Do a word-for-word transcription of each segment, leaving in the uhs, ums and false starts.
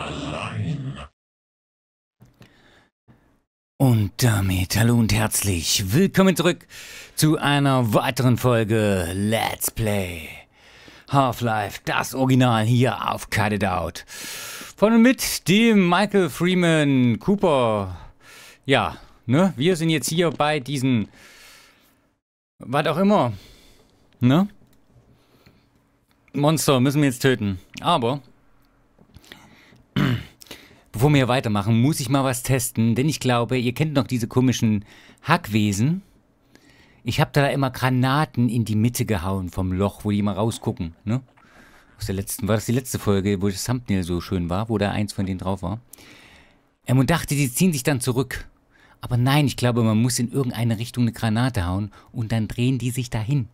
allein. Und damit hallo und herzlich willkommen zurück zu einer weiteren Folge Let's Play Half-Life, das Original hier auf Cut It Out. Von und mit dem Michael Freeman Cooper. Ja, ne, wir sind jetzt hier bei diesen, was auch immer, ne? Monster müssen wir jetzt töten. Aber bevor wir weitermachen, muss ich mal was testen, denn ich glaube, ihr kennt noch diese komischen Hackwesen. Ich habe da immer Granaten in die Mitte gehauen vom Loch, wo die immer rausgucken, ne? Aus der letzten, war das die letzte Folge, wo das Thumbnail so schön war, wo da eins von denen drauf war. Ähm, und dachte, die ziehen sich dann zurück. Aber nein, ich glaube, man muss in irgendeine Richtung eine Granate hauen und dann drehen die sich dahin.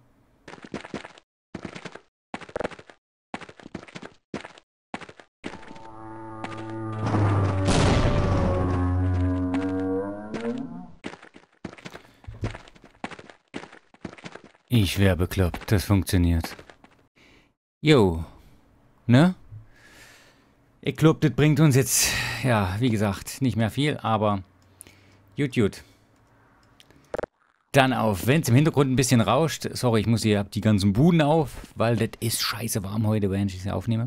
Ich wäre bekloppt, das funktioniert. Jo, ne? Ich glaube, das bringt uns jetzt, ja, wie gesagt, nicht mehr viel, aber gut, gut. Dann auf, wenn es im Hintergrund ein bisschen rauscht, sorry, ich muss hier, hab die ganzen Buden auf, weil das ist scheiße warm heute, während ich sie aufnehme.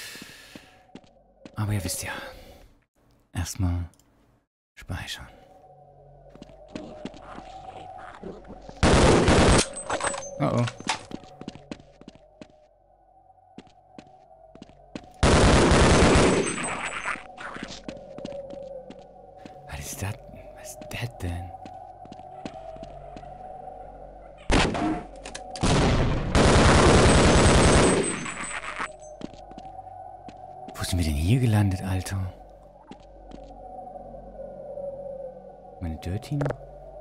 Aber ihr wisst ja, erstmal speichern. Oh oh. Was ist das? Was ist das denn? Wo sind wir denn hier gelandet, Alter? Meine Dirty noch?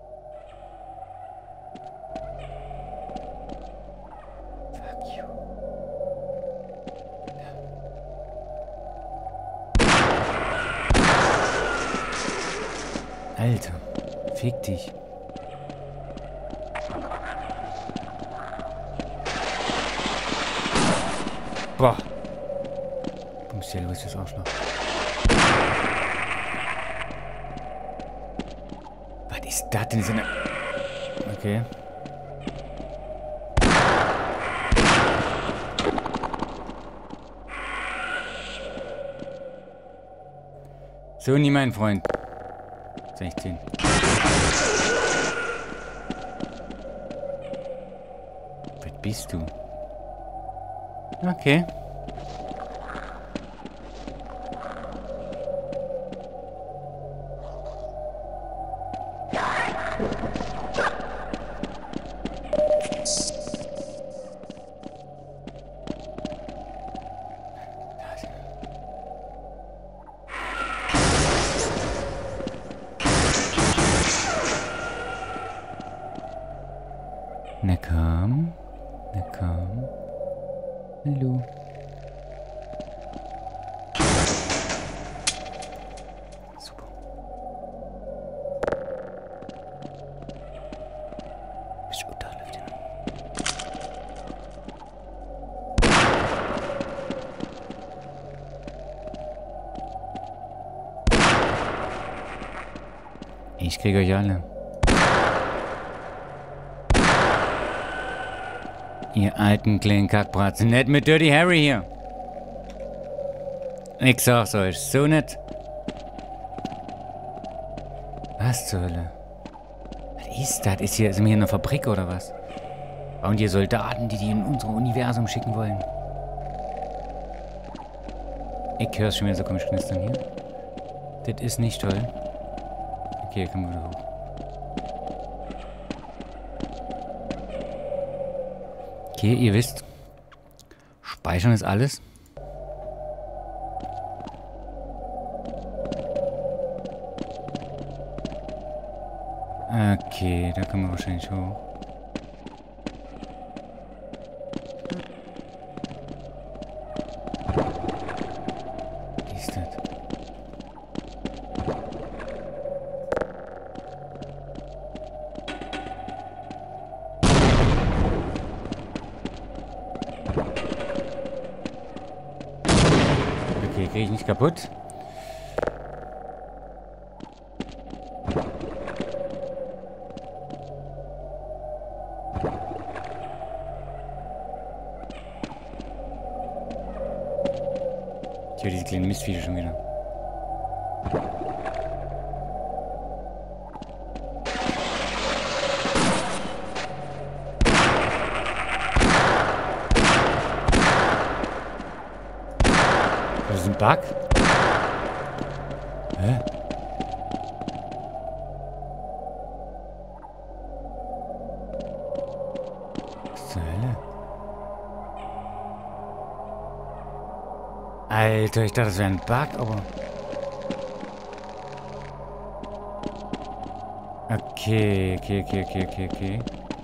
Alter, fick dich. Boah. Bums ja los, das Arschloch. Was ist das denn? So eine... Okay. So, nie mein Freund. sechzehn. Was bist du? Okay. Na komm, na komm. Hallo. Super. Bist gut da, läuft ja. Ich krieg euch alle. Ihr alten kleinen Kackbratzen. Nicht mit Dirty Harry hier. Ich sag's euch, so nett. Was zur Hölle? Was ist das? Ist hier, sind wir hier in einer Fabrik oder was? Bauen die Soldaten, die die in unser Universum schicken wollen? Ich hör's schon wieder so komisch knistern hier. Das ist nicht toll. Okay, hier können wir wieder hoch. Okay, ihr wisst, speichern ist alles. Okay, da können wir wahrscheinlich hoch. Wie ist das? Okay, kriege ich nicht kaputt. Mistviecher schon wieder. Das ist ein Bug? Hä? Was zur Hölle? Alter, ich dachte, das wäre ein Bug, aber... Okay, okay, okay, okay, okay, okay.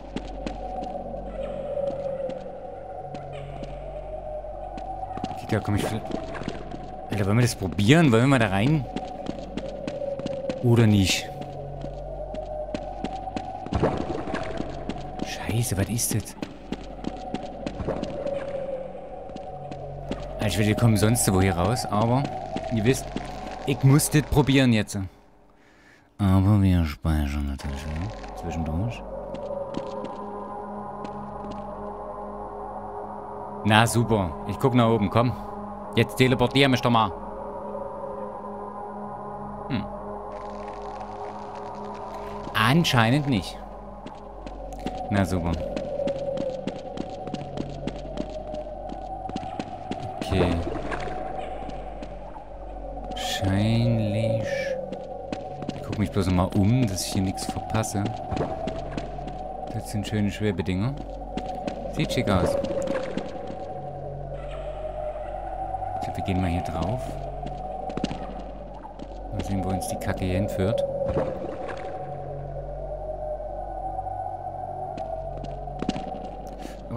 Okay, da komme ich... Alter, wollen wir das probieren? Wollen wir mal da rein? Oder nicht? Scheiße, was ist das? Also ich will, wir kommen sonst wo hier raus, aber ihr wisst, ich muss das probieren jetzt. Aber wir speichern natürlich, ne? Zwischendurch. Na super, ich guck nach oben, komm. Jetzt teleportier mich doch mal. Hm. Anscheinend nicht. Na super. Okay. Scheinlich. Ich guck mich bloß nochmal um, dass ich hier nichts verpasse. Das sind schöne Schwebedinger. Sieht schick aus. Ich glaube, wir gehen mal hier drauf. Mal sehen, wo uns die Kacke hier hinführt. Aber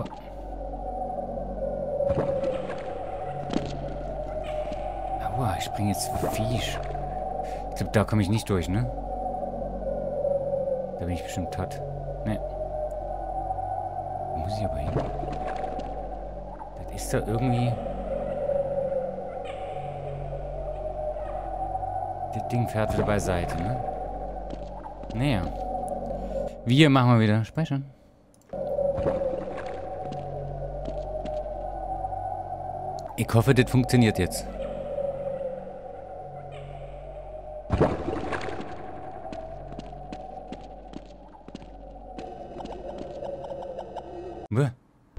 aua, ich springe jetzt Viech. Ich glaube, da komme ich nicht durch, ne? Da bin ich bestimmt tot. Ne. Da muss ich aber hin. Das ist da irgendwie... Das Ding fährt wieder beiseite, ne? Naja. Wir machen wir wieder speichern. Ich hoffe, das funktioniert jetzt. Bäh.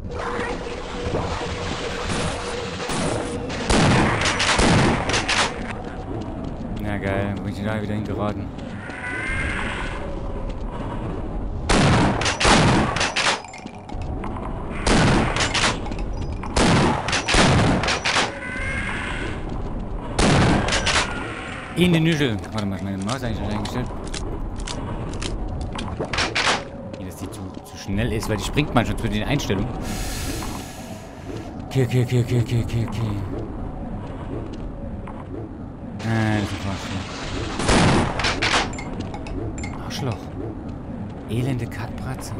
Na geil, wo bin ich da wieder hingeraten? In den Nüschel. Warte mal, meine Maus eigentlich schon eingestellt. Wie dass die zu, zu schnell ist, weil die springt manchmal zu den Einstellungen. Okay, okay, okay, okay, okay, okay, okay. Nein, das ist Arschloch. Arschloch. Elende Kackbratze.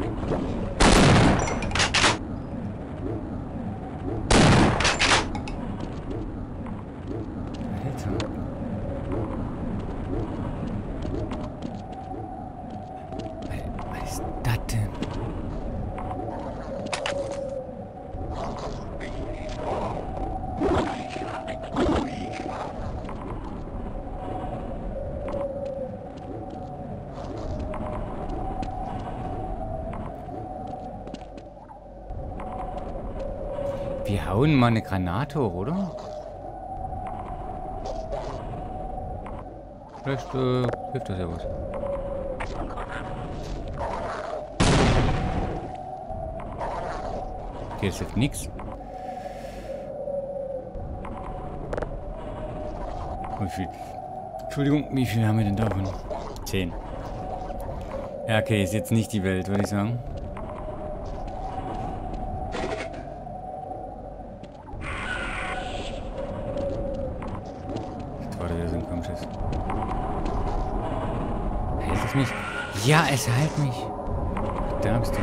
Alter. Was ist das denn? Wir hauen mal eine Granate hoch, oder? Vielleicht äh, hilft das ja was. Okay, es hilft nichts. Wie viel? Entschuldigung, wie viel haben wir denn davon? Zehn. Ja, okay, ist jetzt nicht die Welt, würde ich sagen. Hält es mich? Ja, es hält mich. Da bist du.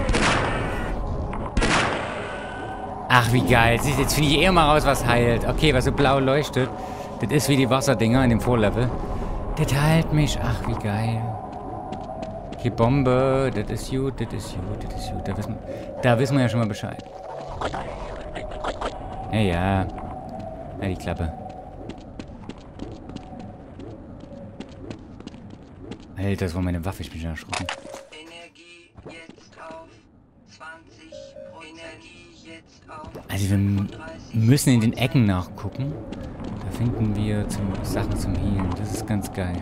Ach, wie geil. Siehst, jetzt finde ich eher mal raus, was heilt. Okay, was so blau leuchtet. Das ist wie die Wasserdinger in dem Vorlevel. Das heilt mich. Ach, wie geil. Okay, Bombe. Das ist gut, das ist gut, das ist gut. Da wissen, da wissen wir ja schon mal Bescheid. Ja, ja. Ja, die Klappe. Alter, das war meine Waffe, ich bin schon erschrocken. Energie jetzt auf zwanzig. Energie jetzt auf Also wir müssen in den Ecken nachgucken. Da finden wir zum, Sachen zum Healen. Das ist ganz geil.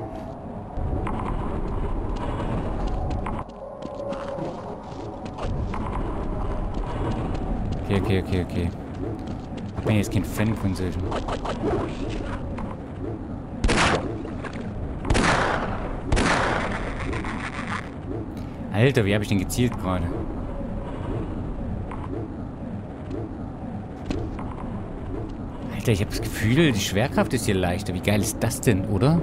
Okay, okay, okay, okay. Ich bin jetzt kein Fan von solchen. Alter, wie habe ich denn gezielt gerade? Alter, ich habe das Gefühl, die Schwerkraft ist hier leichter. Wie geil ist das denn, oder?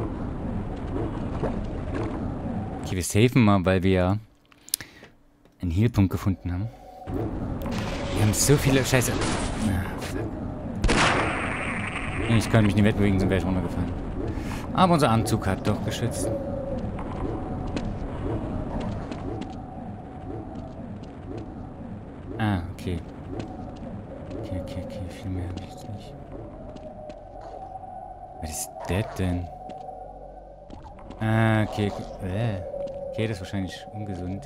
Okay, wir safen mal, weil wir einen Healpunkt gefunden haben. Wir haben so viele Scheiße. Ah, fuck. Ich kann mich nicht wegbewegen, sind gleich runtergefallen. Aber unser Anzug hat doch geschützt. Ah, okay. Okay, okay, okay. Viel mehr habe ich jetzt nicht. Was ist das denn? Ah, okay. Okay, äh. Okay, das ist wahrscheinlich ungesund.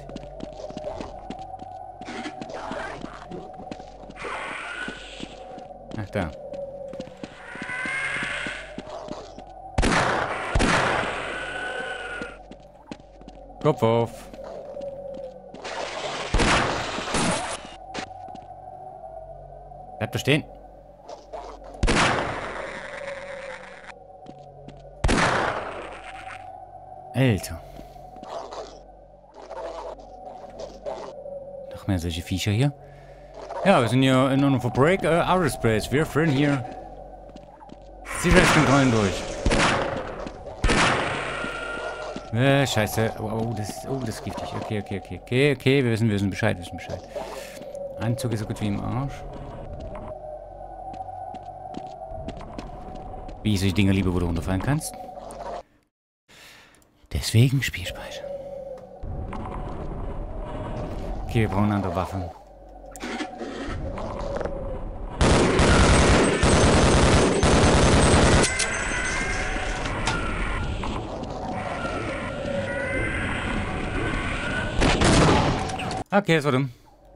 Ach, da. Kopf auf. Bleibt da stehen. Alter. Noch mehr solche Viecher hier. Ja, wir sind hier in einer Fabrik, äh, Outer Space. Wir frieren hier Sicherheitskontrollen durch. Äh, scheiße. Oh, oh, das, oh, das ist giftig. Okay, okay, okay. Okay, okay, wir wissen, wir wissen Bescheid, wir wissen Bescheid. Anzug ist so gut wie im Arsch. Wie ich solche Dinge liebe, wo du runterfallen kannst. Deswegen Spielspeicher. Okay, wir brauchen eine andere Waffe. Okay, das war dumm.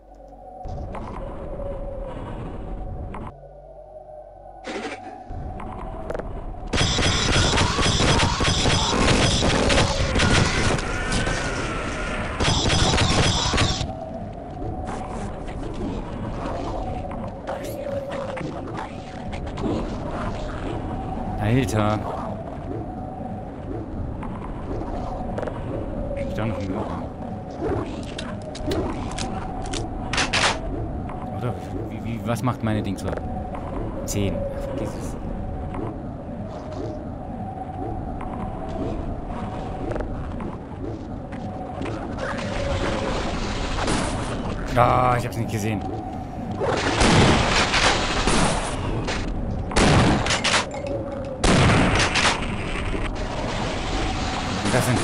Alter. Ich da noch ein Loch. Oder? Wie, wie, was macht meine Dings so? zehn. Ach, vergiss es. Ah, ich hab's nicht gesehen. Das sind.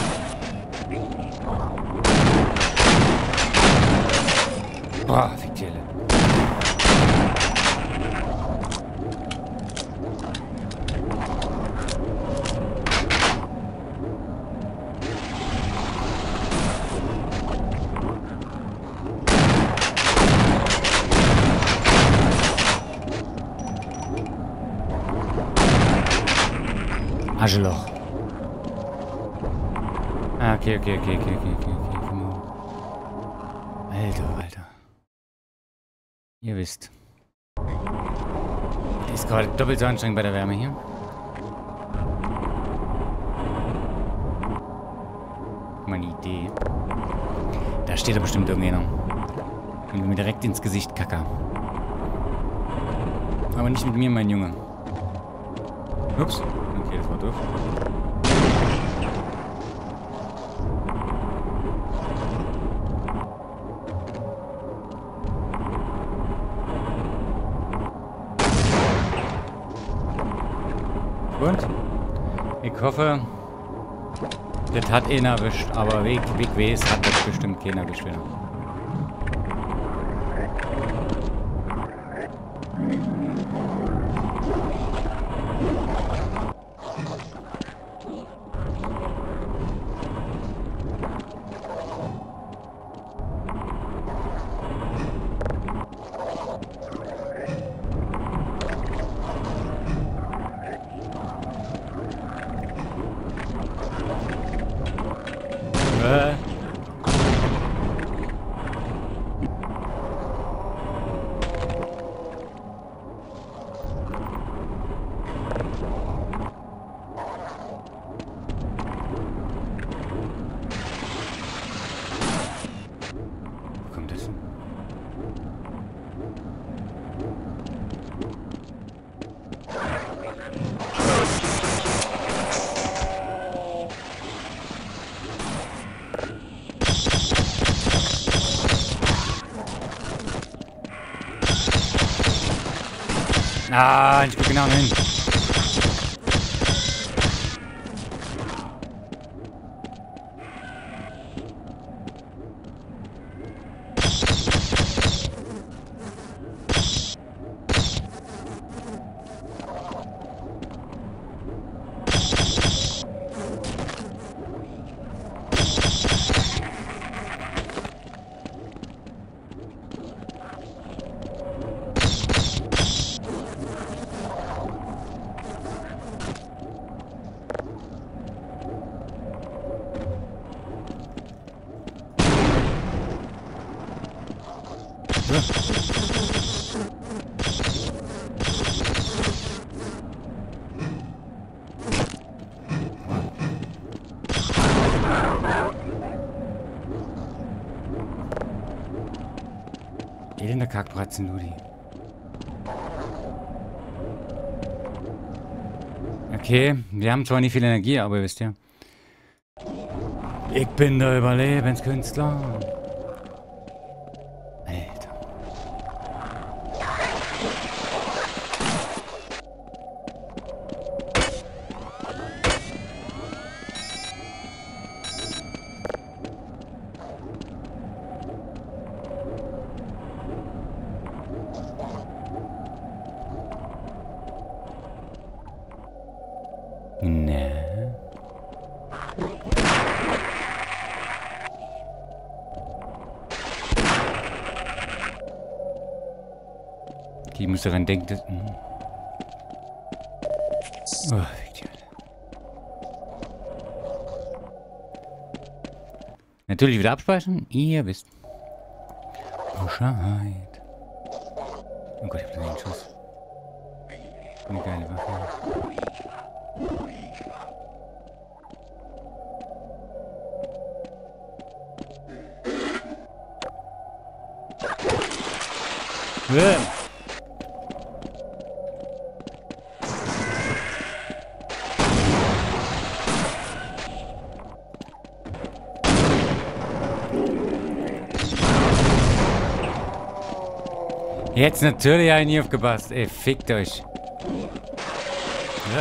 Boah, Fiktielle. Arschloch. Ah, okay, okay, okay, okay, okay, okay, okay, come on. Alter, Alter. Ihr wisst. Ist gerade doppelt so anstrengend bei der Wärme hier. Meine Idee. Da steht da bestimmt irgendjemand. Und mir direkt ins Gesicht kacker. Aber nicht mit mir, mein Junge. Ups. Okay, das war doof. Und? Ich hoffe, das hat ihn erwischt, aber Weg, Weg weiß, hat das bestimmt keiner erwischt wieder. Äh. Wo kommt das hin? Ah, ich guck genau hin. Elender Kackbratzen, Ludi. Okay, wir haben zwar nicht viel Energie, aber wisst ihr. Ich bin der Überlebenskünstler. Alter. Ne. Die muss daran denken, dass... Hm. Oh, natürlich wieder abspeichern. Ihr wisst. Bescheid. Oh Gott, ich hab da einen Schuss. Eine geile Waffe. Yeah. Jetzt natürlich einen hier aufgepasst. Ey, fickt euch. Ja.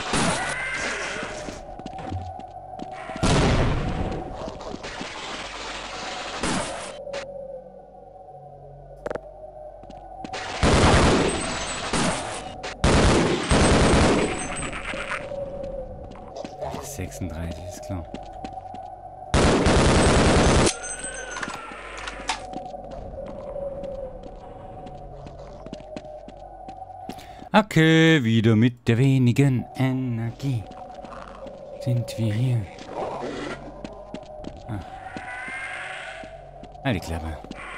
sechsunddreißig, ist klar. Okay, wieder mit der wenigen Energie sind wir hier. Ah. Halt die Klappe.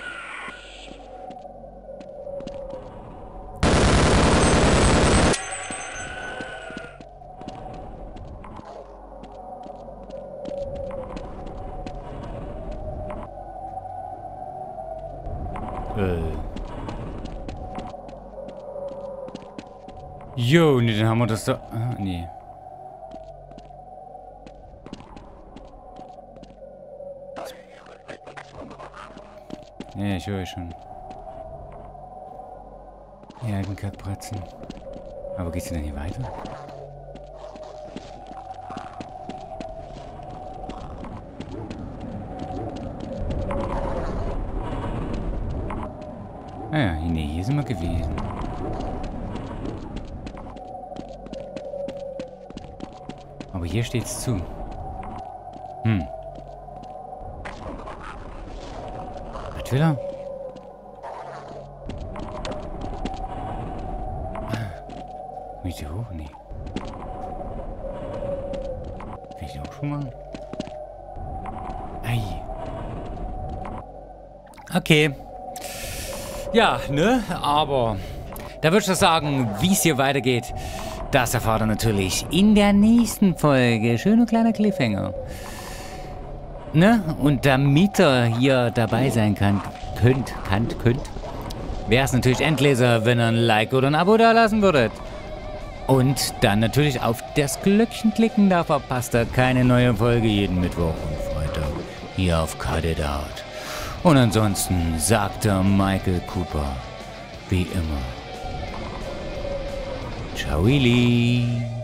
Äh. Jo, nee, dann haben wir das da... Ah, nee. Ja, ich höre schon. Ja, den Kackbratzen. Aber geht's denn hier weiter? Ah ja, nee, hier sind wir gewesen. Aber hier steht's zu. Hm. Was will er? Kann ich die hoch? Nee. Kann ich die auch schon machen? Ei. Okay. Ja, ne? Aber da würde ich doch sagen, wie es hier weitergeht, das erfahrt ihr natürlich in der nächsten Folge. Schöner kleiner Cliffhanger. Ne? Und damit ihr hier dabei sein kann, könnt, könnt, könnt, wäre es natürlich Endleser, wenn ihr ein Like oder ein Abo da lassen würdet. Und dann natürlich auf das Glöckchen klicken, da verpasst ihr keine neue Folge jeden Mittwoch und Freitag hier auf Cut It Out. Und ansonsten sagte Michael Cooper, wie immer, ciao, Willi.